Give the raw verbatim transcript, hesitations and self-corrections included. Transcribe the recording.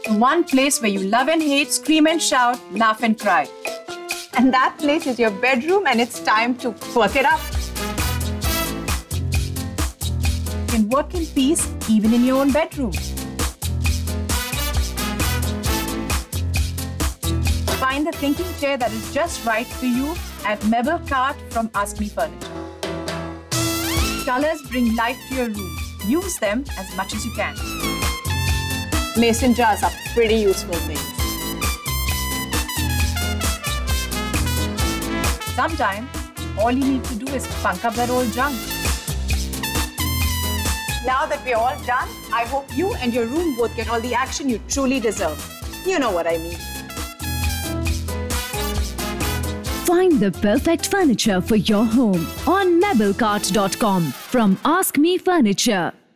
to one place where you love and hate, scream and shout, laugh and cry. And that place is your bedroom, and it's time to work it up. You can work in peace even in your own bedroom. Find the thinking chair that is just right for you at Mebel Cart from Ask Me Furniture. Colors bring life to your room. Use them as much as you can. Mason jars are pretty useful things. Sometimes, all you need to do is punk up that old junk. Now that we're all done, I hope you and your room both get all the action you truly deserve. You know what I mean. Find the perfect furniture for your home on mebel cart dot com from Ask Me Furniture.